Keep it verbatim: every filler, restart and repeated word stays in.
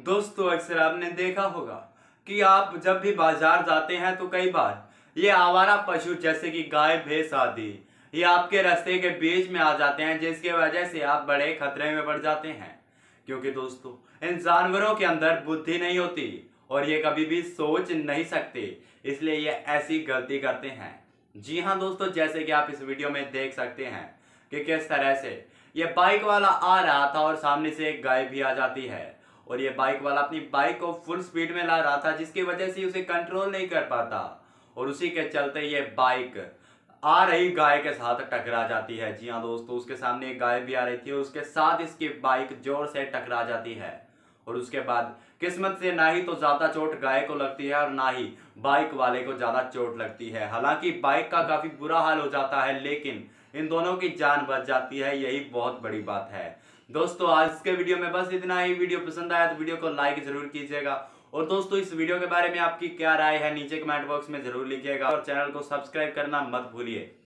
दोस्तों अक्सर आपने देखा होगा कि आप जब भी बाजार जाते हैं तो कई बार ये आवारा पशु जैसे कि गाय भैंस आदि ये आपके रास्ते के बीच में आ जाते हैं, जिसकी वजह से आप बड़े खतरे में पड़ जाते हैं। क्योंकि दोस्तों इन जानवरों के अंदर बुद्धि नहीं होती और ये कभी भी सोच नहीं सकते, इसलिए ये ऐसी गलती करते हैं। जी हाँ दोस्तों, जैसे कि आप इस वीडियो में देख सकते हैं कि किस तरह से ये बाइक वाला आ रहा था और सामने से एक गाय भी आ जाती है और ये बाइक वाला अपनी बाइक को फुल स्पीड में ला रहा था, जिसकी वजह से उसे कंट्रोल नहीं कर पाता और उसी के चलते ये बाइक आ रही गाय के साथ टकरा जाती है। जी हाँ दोस्तों, उसके सामने एक गाय भी आ रही थी और उसके साथ इसकी बाइक जोर से टकरा जाती है और उसके बाद किस्मत से ना ही तो ज्यादा चोट गाय को लगती है और ना ही बाइक वाले को ज्यादा चोट लगती है। हालांकि बाइक का काफी बुरा हाल हो जाता है, लेकिन इन दोनों की जान बच जाती है, यही बहुत बड़ी बात है। दोस्तों आज के वीडियो में बस इतना ही। वीडियो पसंद आया तो वीडियो को लाइक जरूर कीजिएगा और दोस्तों इस वीडियो के बारे में आपकी क्या राय है नीचे कमेंट बॉक्स में जरूर लिखिएगा और चैनल को सब्सक्राइब करना मत भूलिए।